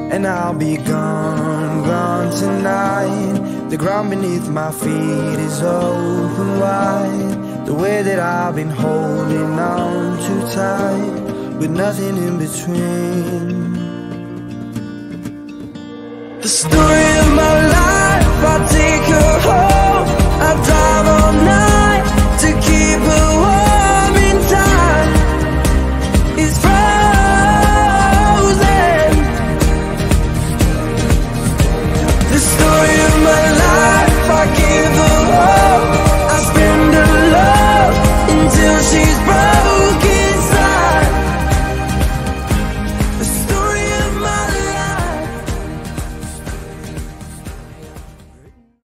and I'll be gone, gone tonight. The ground beneath my feet is open wide. The way that I've been holding on too tight, with nothing in between. The story of my life, I'll take